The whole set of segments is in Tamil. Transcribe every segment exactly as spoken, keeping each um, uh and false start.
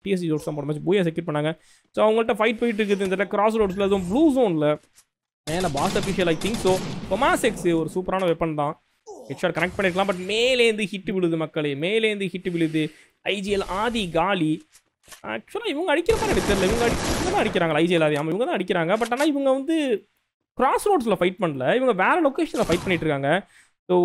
டிஎஸ்சி ரோட்ஸ் தான் போன மேட்ச் பூயா செக்யூர் பண்ணாங்க. ஸோ அவங்கள்ட்ட ஃபைட் போயிட்டு இருக்குது இந்த கிராஸ் ரோட்ஸில் எதுவும் ப்ளூ ஜோனில் மேலே pass official I think. So கொமாசெக்ஸ் ஒரு சூப்பரான வெப்பன் தான், ஹெட்ஷாட் கனெக்ட் பண்ணிருக்கலாம். பட் மேலேருந்து ஹிட் விழுது மக்களே, மேலேருந்து ஹிட் விழுது. ஐஜிஎல் ஆதி காலி. ஆக்சுவலாக இவங்க அடிக்கிற மாதிரி எனக்கு தெரியல, இவங்க அடி இவங்க தான் அடிக்கிறாங்க ஐஜிஎல் ஆதி. ஆமாம் இவங்க தான் அடிக்கிறாங்க. பட் ஆனால் இவங்க வந்து கிராஸ் ரோட்ஸில் ஃபைட் பண்ணல, இவங்க வேறு லொக்கேஷனில் ஃபைட் பண்ணிட்டு இருக்காங்க. ஸோ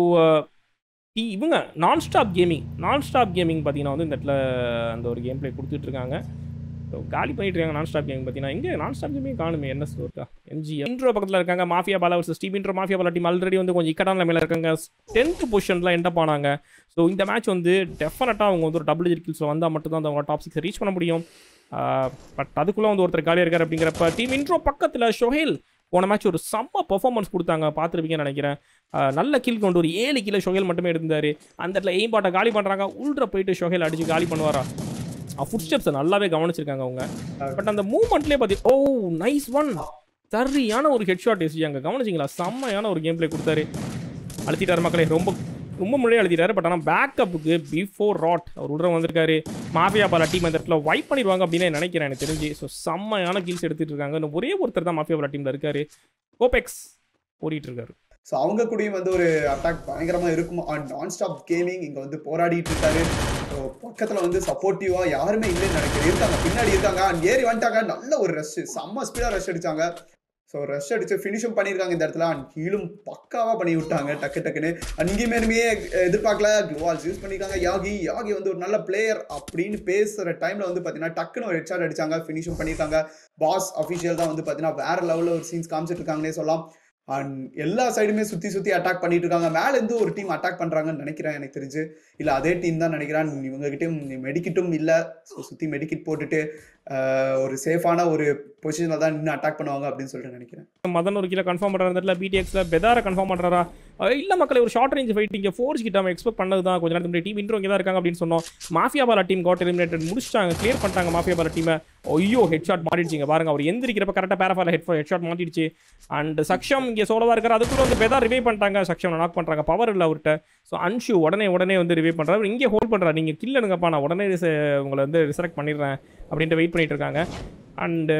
இவங்க நான் ஸ்டாப் கேமிங் நான் ஸ்டாப் கேமிங் பார்த்தீங்கன்னா வந்து இந்த இடத்துல அந்த ஒரு கேம் பிளே கொடுத்துட்ருக்காங்க. ஸோ காலி பண்ணிட்டு இருக்காங்க நான் ஸ்டாப் கேமிங் பார்த்தீங்கன்னா. இங்கே நான் ஸ்டாப் கேமிங் காணுமே என்ன இருக்கா எம்ஜி இன்ட்ரோ பக்கத்தில் இருக்காங்க. Mafia Bala versus team intro. Mafia Bala team already வந்து கொஞ்சம் இக்கட்டான நிலைமையில் இருக்காங்க, டென்த் பொசிஷனில் எண்ட் ஆனாங்க. ஸோ இந்த மேட்ச் வந்து டெஃபினட்டாக அவங்க வந்து ஒரு டபுள் டிஜிட் கில்ஸில் வந்தால் மட்டும் தான் அவங்க டாப் சிக்ஸ் ரீச் பண்ண முடியும். பட் அதுக்குள்ளே வந்து ஒருத்தர் காலியாக இருக்கார் அப்படிங்கிறப்ப டீம் இன்ட்ரோ பக்கத்தில் ஷொஹேல் போன மேட்ச் ஒரு செம்ம பெர்ஃபார்மன்ஸ் கொடுத்தாங்க, பார்த்துருப்பீங்கன்னு நினைக்கிறேன். நல்ல கில் கொண்டு ஒரு ஏழு கிலோ ஷொஹேல் மட்டுமே எடுத்தார். அந்த இடத்துல எய்ம் பாட்டை காலி பண்ணுறாங்க, உள்ள போயிட்டு ஷொஹேல் அடிச்சு காலி பண்ணுவாரா. ஃபுட் ஸ்டெப்ஸை நல்லாவே கவனிச்சிருக்காங்க அவங்க. பட் அந்த மூவ்மெண்ட்லேயே பார்த்தி ஓ நைஸ் ஒன், சரியான ஒரு ஹெட் ஷாட் எஸ்ஜி அங்கே கவனிச்சிங்களா, செம்மையான ஒரு கேம் பிளே கொடுத்தாரு. அழுத்திட்டார் மக்களே, ரொம்ப ரொம்ப முன்னாடியே அழுத்திட்டாரு. பட் ஆனால் பேக்கப்புக்கு பிஃபோர் ராட் அவர் உள்ள வந்திருக்காரு. மாஃபியா பாலா டீம் அந்த இடத்துல வைப் பண்ணிடுவாங்க அப்படின்னு நினைக்கிறேன் எனக்கு தெரிஞ்சு. ஸோ செம்மையான கீல்ஸ் எடுத்துகிட்டு இருக்காங்க. இன்னும் ஒரே ஒருத்தர் தான் மாஃபியா பாலா டீமில் இருக்காரு, கோபெக்ஸ் ஓடிட்டு இருக்காரு. ஸோ அவங்க கூடயும் வந்து ஒரு அட்டாக் பயங்கரமாக இருக்கும். நான் ஸ்டாப் கேமிங் இங்கே வந்து போராடிட்டு இருக்காரு. ஸோ பக்கத்தில் வந்து சப்போர்ட்டிவாக யாருமே இல்லைன்னு நினைக்கிறேன், இருக்காங்க பின்னாடி இருக்காங்க. அண்ட் ஏறி வந்துட்டாங்க, நல்ல ஒரு ரஷ், செம்ம ஸ்பீடாக ரஷ் அடித்தாங்க. ஸோ ரஷ் அடிச்சு ஃபினிஷும் பண்ணியிருக்காங்க இந்த இடத்துல. அண்ட் ஹீலும் பக்காவாக பண்ணி விட்டாங்க டக்கு டக்குன்னு. அண்ட் இங்கேயுமே எதிர்பார்க்கல, க்ளோவால்ஸ் யூஸ் பண்ணியிருக்காங்க. யாகி யாகி வந்து ஒரு நல்ல பிளேயர் அப்படின்னு பேசுகிற டைமில் வந்து பார்த்தீங்கன்னா டக்குன்னு ஒரு ஹெட்ஷாட் அடித்தாங்க, ஃபினிஷும் பண்ணியிருக்காங்க. பாஸ் அஃபிஷியல் தான் வந்து பார்த்தீங்கன்னா வேறு லெவலில் ஒரு சீன்ஸ் காமிச்சிட்டு இருக்காங்கன்னே சொல்லலாம். அண்ட் எல்லா சைடுமே சுற்றி சுற்றி அட்டாக் பண்ணிட்டு இருக்காங்க. மேலேருந்து ஒரு டீம் அட்டாக் பண்ணுறாங்கன்னு நினைக்கிறேன் எனக்கு தெரிஞ்சு, இல்லை அதே டீம் தான் நினைக்கிறேன். இவங்ககிட்டயும் மெடிக்கிட்டும் இல்லை, ஸோ சுற்றி மெடிக்கிட் போட்டுட்டு ஒரு சேஃபான ஒரு பொசிஷனில் தான் நின்று அட்டாக் பண்ணுவாங்க அப்படின்னு சொல்லிட்டு நினைக்கிறேன். மதன் ஒரு கிலோ கன்ஃபார்ம் பண்ணுறதுல பிடிஎக்ஸில் பெதாரை கன்ஃபார்ம் பண்ணுறாரா இல்லை மக்களே, ஒரு ஷார்ட் ரேஞ்ச் ஃபைட் இங்கே ஃபோர்ஸ் கிட்ட நம்ம எக்ஸ்பெக்ட் பண்ணது தான். கொஞ்சம் நேரத்துக்கு டீம் இன்ட்ரோ இங்கே தான் இருக்காங்க அப்படின்னு சொன்னோம். Mafia Bala team got eliminated முடிச்சிட்டாங்க, கிளியர் பண்ணிட்டாங்க மாஃபியா பாலா டீமை. ஐயோ ஹெட் ஷாட் மாட்டிடுச்சிங்க பாருங்க, அவர் எந்திரிக்கிறப்ப கரெக்டாக பேராஃபால ஹெட் ஹெட் ஷாட் மாட்டிடுச்சு. அண்ட் சக்ஷம் இங்கே சோலவாக இருக்கார், அதுக்குள்ள வந்து பெதா ரிவே பண்ணிட்டாங்க, சக்ஷம் நாக் பண்ணுறாங்க, பவர் இல்லை அவர்கிட்ட. ஸோ அன்ஷு உடனே உடனே வந்து ரிவே பண்ணுறாரு, இங்கே ஹோல்ட் பண்ணுறாரு, நீங்கள் கில் எடுங்கப்பா நான் உடனே உங்களை வந்து ரிசரெக்ட் பண்ணிடுறேன் அப்படின்ட்டு வெயிட் பண்ணிட்டு இருக்காங்க. அண்டு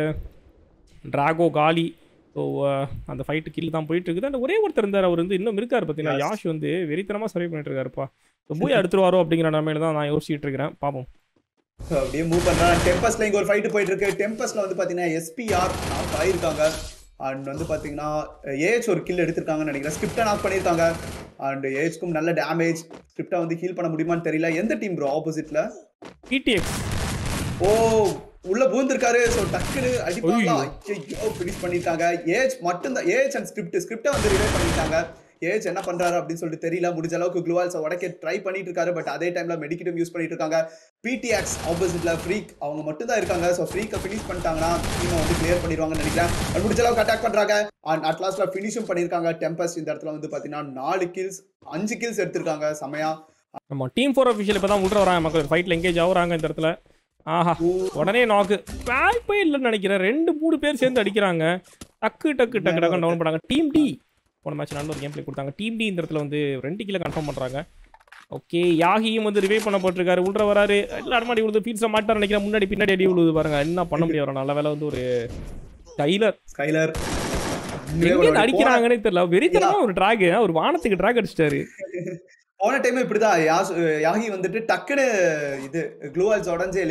டிராகோ காலி. ஸோ அந்த ஃபைட்டு கில் தான் போயிட்டு இருக்குது. அந்த ஒரே ஒருத்தர் இருந்தார், அவர் வந்து இன்னும் இருக்கார் பார்த்தீங்கன்னா, யாஷ் வந்து வெறித்தனமாக சர்வை பண்ணிட்டு இருக்காருப்பா. ஸோ பூயா எடுத்துருவாரோ அப்படிங்கிற நிலைமையில தான் நான் யோசிச்சுட்டு இருக்கிறேன், பார்ப்போம். அப்படியே மூவ் பண்ணுறாங்க. டெம்பஸ்ல இங்கே ஒரு ஃபைட்டு போயிட்டு இருக்கு. டெம்பஸ்ல வந்து பார்த்தீங்கன்னா எஸ்பிஆர் நாக் ஆயிருக்காங்க. அண்ட் வந்து பார்த்தீங்கன்னா ஏஹெச் ஒரு கில் எடுத்திருக்காங்கன்னு நினைக்கிறேன். ஸ்கிரிப்டை நாக் பண்ணியிருக்காங்க. அண்ட் ஏஹெச்க்கும் நல்ல டேமேஜ். ஸ்கிரிப்டை வந்து ஹீல் பண்ண முடியுமான்னு தெரியல. எந்த டீம் ப்ரோ ஆப்போசிட்ல? பிடிஎக்ஸ். ஓ உள்ள பூந்திருக்காரு. ஸோ டக்குன்னு அடிப்பாங்க, ஐயோ ஃபினிஷ் பண்ணிட்டாங்க. ஏஹெச் மட்டும்தான், ஏஹெச் அண்ட் ஸ்கிரிப்ட் ஸ்கிரிப்டை வந்து ரிவைவ் பண்ணிட்டாங்க. ஏஹெச் என்ன பண்றாரு அப்படின்னு சொல்லிட்டு தெரியல. முடிஞ்ச அளவுக்கு க்ளூவால்ஸை உடைக்க ட்ரை பண்ணிட்டு இருக்காரு. பட் அதே டைம்ல மெடிக்கிட்டும் யூஸ் பண்ணிட்டு இருக்காங்க. பிடிஎக்ஸ் ஆப்போசிட்ல ஃப்ரீக் அவங்க மட்டும் தான் இருக்காங்க. ஸோ ஃப்ரீக்கை ஃபினிஷ் பண்ணிட்டாங்கன்னா டீமை வந்து கிளியர் பண்ணிடுவாங்கன்னு நினைக்கிறேன். அது முடிஞ்ச அளவுக்கு அட்டாக் பண்றாங்க. அண்ட் அட் லாஸ்ட்ல ஃபினிஷும் பண்ணியிருக்காங்க. டெம்பஸ் இந்த இடத்துல வந்து பார்த்தீங்கன்னா நாலு கில்ஸ் அஞ்சு கில்ஸ் எடுத்திருக்காங்க. செமையா. நம்ம டீம் ஃபோர் அஃபிஷியல் இப்போ தான் உள்ள வராங்க மக்கள், ஃபைட்டில் எங்கேஜ் ஆகுறாங்க இந்த இடத்துல. ஆஹா உடனே நாக்கு வாய்ப்பே இல்லைன்னு நினைக்கிறேன். ரெண்டு மூணு பேர் சேர்ந்து அடிக்கிறாங்க, டக்கு டக்கு டக்கு டக்கு டவுன் பண்ணாங்க. டீம் டி போன மேட்ச் நல்ல ஒரு கேம் பிளே கொடுத்தாங்க. டீம் டி இந்த இடத்துல வந்து ரெண்டு கிலோ கன்ஃபார்ம் பண்ணுறாங்க. ஓகே யாகியும் வந்து ரிவைவ் பண்ணப்பட்டிருக்காரு, உள்ள வராரு. எல்லாரும் மாதிரி விழுது ஃபீல்ஸை மாட்டார் நினைக்கிறேன், முன்னாடி பின்னாடி அடி விழுது பாருங்க, என்ன பண்ண முடியாது. நல்ல வேலை வந்து ஒரு ஸ்கைலர் ஸ்கைலர் எங்கே அடிக்கிறாங்கன்னே தெரியல, வெறித்தனமா ஒரு ட்ராக், ஒரு வானத்துக்கு ட்ராக் அடிச்சிட்டாரு. போன டைம் இப்படிதான் யாகி வந்துட்டு டக்குன்னு இது க்ளூவால்ஸ் உடஞ்சே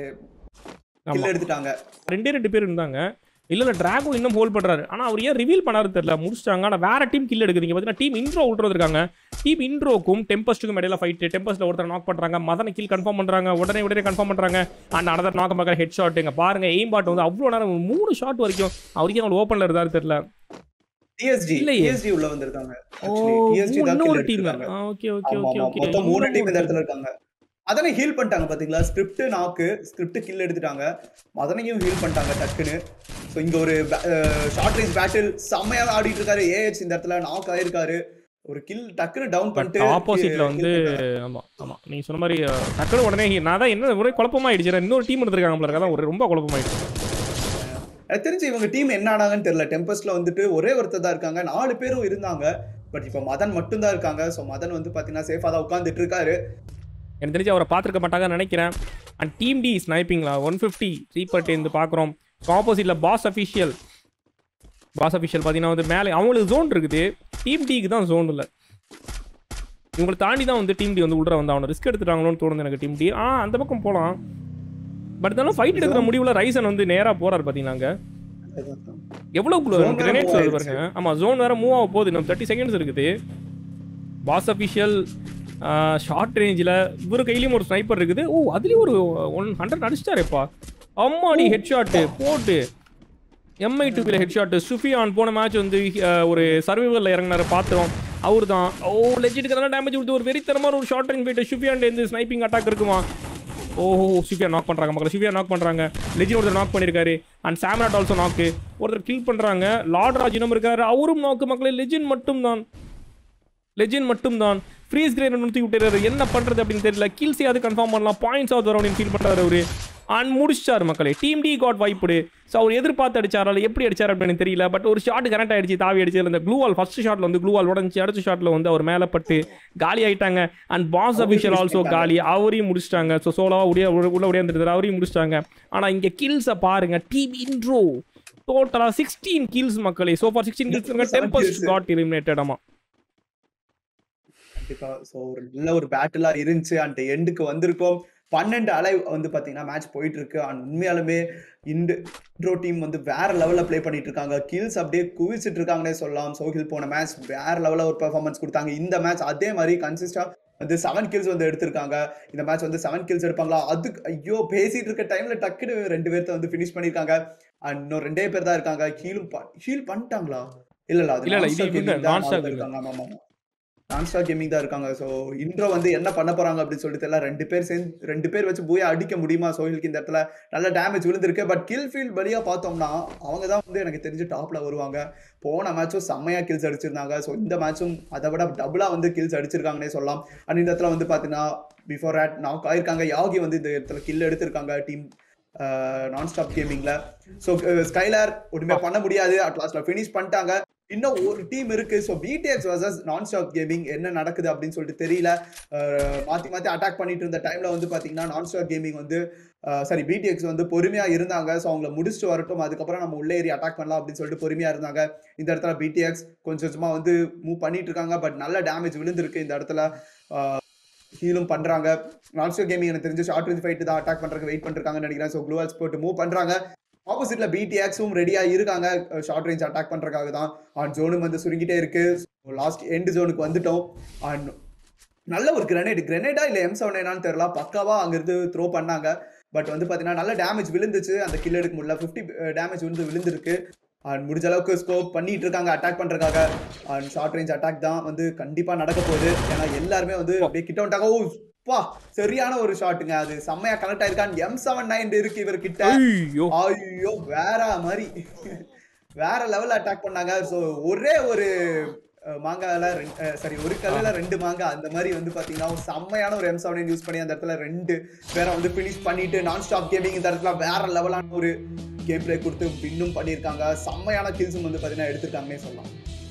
கில் எடுத்துட்டாங்க. ரெண்டே ரெண்டு பேர் இருந்தாங்க. இல்ல இல்ல டிராகோ இன்னும் ஹோல்ட் பண்றாரு, ஆனா அவர் ஏன் ரிவீல் பண்ணாரு தெரியல. முடிச்சிட்டாங்க. ஆனா வேற டீம் கில் எடுக்குறீங்க பாத்தீங்கன்னா, டீம் இன்ட்ரோ விட்டுறது இருக்காங்க. டீம் இன்ட்ரோக்கும் டெம்பஸ்ட்டுக்கும் இடையில ஃபைட். டெம்பஸ்ட்ல ஒருத்தர் நாக் பண்றாங்க, மதனை கில் கன்ஃபார்ம் பண்றாங்க, உடனே உடனே கன்ஃபார்ம் பண்றாங்க. அண்ட் அனதர் நாக் பார்க்குற ஹெட் ஷாட். இங்க பாருங்க எய்ம் பாட் வந்து அவ்வளோ நேரம் மூணு ஷாட் வரைக்கும் அவருக்கு அவங்க ஓப்பன்ல இருந்தாரு தெரியல. டிஎஸ்டி டிஎஸ்டி உள்ள வந்திருக்காங்க. ஆக்சுவலி டிஎஸ்டி தான் கில் எடுத்துட்டாங்க. ஓகே ஓகே ஓகே ஓகே மொத்தம் மூணு டீம் இந்த இடத்துல இருக்காங்க. அதனை ஹீல் பண்ணிட்டாங்க பாத்தீங்களா. ஸ்கிரிப்ட் நாக்கு ஸ்கிரிப்ட் கில் எடுத்துட்டாங்க, மதனையும் ஹீல் பண்ணிட்டாங்க டக்குன்னு. ஸோ இங்க ஒரு ஷார்ட் ரேஞ்ச் பேட்டில் செம்மையாக ஆடிட்டு இருக்காரு. ஏஹெச் இந்த இடத்துல நாக் ஆயிருக்காரு. ஒரு கில் டக்குன்னு டவுன் பண்ணிட்டு ஆப்போசிட்ல வந்து ஆமா ஆமா நீங்க சொன்ன மாதிரி டக்குன்னு உடனே நான் தான் என்ன ஒரே குழப்பமாயிடுச்சு. இன்னொரு டீம் எடுத்துருக்காங்க நம்மளுக்கு, அதான் ஒரு ரொம்ப குழப்பமாயிடுச்சு. எனக்கு தெரிஞ்சு இவங்க டீம் என்ன ஆனாங்கன்னு தெரியல. டெம்பஸ்ட்ல வந்துட்டு ஒரே ஒருத்தர் தான் இருக்காங்க, நாலு பேரும் இருந்தாங்க. பட் இப்போ மதன் மட்டும் தான் இருக்காங்க. ஸோ மதன் வந்து பாத்தீங்கன்னா சேஃபா தான் உட்காந்துட்டு இருக்காரு. எனக்கு தெரிஞ்சு அவரை பார்த்துருக்க மாட்டாங்கன்னு நினைக்கிறேன். அண்ட் டீம் டி ஸ்னைப்பிங்களா ஒன் ஃபிஃப்டி ரீபர்ட்டேருந்து பார்க்குறோம். ஸோ ஆப்போசிட்டில் பாஸ் அஃபிஷியல் பாஸ் அஃபிஷியல் பார்த்தீங்கன்னா வந்து மேலே அவங்களுக்கு ஜோன் இருக்குது, டீம் டிக்கு தான் ஜோன் இல்லை. இவங்களை தாண்டி தான் வந்து டீம் டி வந்து உள்ள வந்து அவனை ரிஸ்க் எடுத்துட்டாங்களோன்னு தோணுது எனக்கு. டீம் டி ஆ அந்த பக்கம் போகலாம், பட் இருந்தாலும் ஃபைட் எடுக்கிற முடிவில் ரைசன் வந்து நேராக போகிறாரு பார்த்தீங்கன்னாங்க. எவ்வளோ கிரெனேட்ஸ் வருது பாருங்க. ஆமாம் ஜோன் வேறு மூவ் ஆக போகுது, இன்னும் தேர்ட்டி செகண்ட்ஸ் இருக்குது. பாஸ் அஃபிஷியல் ஷார்ட் ரேஞ்சில் இவரு கையிலையும் ஒரு ஸ்னைப்பர் இருக்குது. ஓ அதுலேயும் ஒரு ஒன் ஹண்ட்ரட் அடிச்சிட்டாரேப்பா. அம்மாடி ஹெட் ஷாட்டு போட்டு எம்ஐ டூபியில் ஹெட் ஷாட்டு. சுஃபியான் போன மேட்ச் வந்து ஒரு சர்வைவலில் இறங்கினார் பார்த்துரும், அவர் தான். ஓ லெஜிட்டுக்கு நல்லா டேமேஜ் கொடுத்து ஒரு வெறித்தரமான ஒரு ஷார்ட் ரேஞ்ச் போயிட்டு சுஃபியான்லேருந்து ஸ்னைப்பிங் அட்டாக் இருக்குமா. ஓஹோ சுஃபியா நாக் பண்ணுறாங்க மக்கள், சுஃபியா நாக் பண்ணுறாங்க. லெஜின் ஒருத்தர் நாக் பண்ணியிருக்காரு. அண்ட் சாம்ராட் ஆல்சோ நாக்கு, ஒருத்தர் கில் பண்ணுறாங்க. லார்ட் ராஜ் இன்னும் இருக்காரு, அவரும் நாக்கு மக்களே. லெஜின் மட்டும் தான் லெஜின் மட்டும் தான் ஃப்ரீஸ் கிரேட் நிறுத்தி விட்டுறாரு. என்ன பண்ணுறது அப்படின்னு தெரியல. கில்ஸே அது கன்ஃபார்ம் பண்ணலாம், பாயிண்ட்ஸ் ஆகுது வரும் அப்படின்னு ஃபீல் பண்ணுறாரு அவரு. அண்ட் முடிச்சார் மக்களே. Team T got wiped. So அவர் எதிர்பார்த்து அடிச்சாரால் எப்படி அடிச்சார் அப்படின்னு தெரியல. பட் ஒரு ஷாட் கரெக்ட் ஆயிடுச்சு, தாவி அடிச்சு. அந்த க்ளூ வால் ஃபர்ஸ்ட் ஷாட்டில் வந்து க்ளூ வால் உடஞ்சி, அடுத்த ஷாட்டில் வந்து அவர் மேலே பட்டு காலி ஆகிட்டாங்க. அண்ட் பாஸ் அஃபிஷியல் ஆல்சோ காலி, அவரையும் முடிச்சிட்டாங்க. ஸோ சோலோவாக உடைய உள்ள உடையாந்துருந்தார், அவரையும் முடிச்சிட்டாங்க. ஆனால் இங்கே கில்ஸை பாருங்க, டீம் இன்ட்ரோ டோட்டலாக சிக்ஸ்டீன் கில்ஸ் மக்களே. So for sixteen kills tempers got eliminated. ஆமாம் கண்டிப்பா. ஸோ ஒரு நல்ல ஒரு பேட்டிலா இருந்துச்சு. அண்ட் எண்டுக்கு வந்திருக்கோம். பன்னெண்டு அலை வந்து பாத்தீங்கன்னா மேட்ச் போயிட்டு இருக்கு. அண்ட் உண்மையாலுமே இன்ட்ரோ டீம் வந்து வேற லெவல்ல பிளே பண்ணிட்டு இருக்காங்க. கில்ஸ் அப்படியே குவிச்சிட்டு இருக்காங்கன்னே சொல்லலாம். சோஹில் போன மேட்ச் வேற லெவல்ல ஒரு பெர்ஃபார்மன்ஸ் கொடுத்தாங்க. இந்த மேட்ச் அதே மாதிரி கன்சிஸ்டா வந்து செவன் கில்ஸ் வந்து எடுத்திருக்காங்க. இந்த மேட்ச் வந்து செவன் கில்ஸ் எடுப்பாங்களா? அதுக்கு ஐயோ பேசிட்டு இருக்க டைம்ல டக்குன்னு ரெண்டு பேர்த்த வந்து பினிஷ் பண்ணிருக்காங்க. அண்ட் இன்னும் ரெண்டே பேர் தான் இருக்காங்க. ஹீலும் ஹீல் பண்ணிட்டாங்களா? இல்ல இல்ல அது இருக்காங்க. ஆமா ஆமா நான்ஸ்டாப் கேமிங் தான் இருக்காங்க. ஸோ இன்ட்ரோ வந்து என்ன பண்ண போறாங்க அப்படின்னு சொல்லிட்டு எல்லாம் ரெண்டு பேர் சேர்ந்து ரெண்டு பேர் வச்சு போய் அடிக்க முடியுமா? சோஹிலுக்கு இந்த இடத்துல நல்ல டேமேஜ் விழுந்திருக்கு. பட் கில் ஃபீல்ட் வழியா பார்த்தோம்னா அவங்க தான் வந்து எனக்கு தெரிஞ்சு டாப்ல வருவாங்க. போன மேட்சும் செம்மையா கில்ஸ் அடிச்சிருந்தாங்க. ஸோ இந்த மேட்சும் அதை விட டபுளா வந்து கில்ஸ் அடிச்சிருக்காங்கன்னே சொல்லலாம். அண்ட் இந்த இடத்துல வந்து பாத்தீங்கன்னா பிஃபோர் ஆட் நாக் ஆயிருக்காங்க. யாகி வந்து இந்த இடத்துல கில் எடுத்திருக்காங்க டீம் நான் ஸ்டாப் கேமிங்ல. ஸோ ஸ்கைலர் ஒன்றுமே பண்ண முடியாது, அட் லாஸ்ட்ல ஃபினிஷ் பண்ணிட்டாங்க. இன்னும் ஒரு டீம் இருக்கு. So PDX versus non stop gaming என்ன நடக்குது அப்படின்னு சொல்லிட்டு தெரியல. மாத்தி மாத்தி அட்டாக் பண்ணிட்டு இருந்த டைம்ல வந்து பாத்தீங்கன்னா நான் ஸ்டாப் கேமிங் வந்து சாரி பிடிஎக்ஸ் வந்து பொறுமையா இருந்தாங்க. ஸோ அவங்களை முடிச்சுட்டு வரட்டும், அதுக்கப்புறம் நம்ம உள்ள ஏறி அட்டாக் பண்ணலாம் அப்படின்னு சொல்லிட்டு பொறுமையா இருந்தாங்க. இந்த இடத்துல பிடிஎக்ஸ் கொஞ்சம் கொஞ்சமா வந்து மூவ் பண்ணிட்டு இருக்காங்க. பட் நல்ல டேமேஜ் விழுந்திருக்கு. இந்த இடத்துல ஹீலும் பண்றாங்க. நான் ஸ்டாப் கேமிங் எனக்கு தெரிஞ்சு ஷார்ட் ரேஞ்ச் ஃபைட் தான் அட்டாக் பண்றதுக்கு வெயிட் பண்ணிருக்காங்கன்னு நினைக்கிறேன். ஸோ க்ளூ வால்ஸ் போட்டு மூவ் பண்றாங்க. ஆப்போசிட்ல பிடிஎக்ஸும் ரெடியா இருக்காங்க ஷார்ட் ரேஞ்ச் அட்டாக் பண்றதுக்காக தான். அண்ட் ஜோனும் வந்து சுருங்கிட்டே இருக்கு. லாஸ்ட் எண்ட் ஜோனுக்கு வந்துட்டோம். அண்ட் நல்ல ஒரு கிரனேட் கிரனேடா இல்ல எம் செவன் என்னான்னு தெரியல, பக்காவா அங்கிருந்து த்ரோ பண்ணாங்க. பட் வந்து பாத்தீங்கன்னா நல்ல டேமேஜ் விழுந்துச்சு. அந்த கில் எடுக்க முடியல. பிப்டி டேமேஜ் வந்து விழுந்திருக்கு. அண்ட் முடிஞ்ச அளவுக்கு ஸ்கோப் பண்ணிட்டு இருக்காங்க அட்டாக் பண்றதுக்காக. அண்ட் ஷார்ட் ரேஞ்ச் அட்டாக் தான் வந்து கண்டிப்பா நடக்க போகுது. ஏன்னா எல்லாருமே வந்து அப்படியே கிட்ட வந்துட்டாங்க. ஓ பா சரியான ஒரு ஷாட்டுங்க, அது செம்மையா கனெக்ட் ஆயிருக்கான். எம் செவன் நைன் இருக்கு இவர் கிட்ட. ஐயோ வேற மாதிரி வேற லெவல்ல அட்டாக் பண்ணாங்க. ஸோ ஒரே ஒரு மாங்கால சாரி ஒரு கல்லுல ரெண்டு மாங்காய் அந்த மாதிரி வந்து பாத்தீங்கன்னா செம்மையான ஒரு எம் செவன் யூஸ் பண்ணி அந்த இடத்துல ரெண்டு பேரை வந்து பினிஷ் பண்ணிட்டு நான் ஸ்டாப் கேமிங் இந்த இடத்துல வேற லெவலான ஒரு கேம் பிளே கொடுத்து வின்னும் பண்ணியிருக்காங்க. செம்மையான கில்ஸும் வந்து பாத்தீங்கன்னா எடுத்திருக்காங்கன்னே சொல்லலாம்.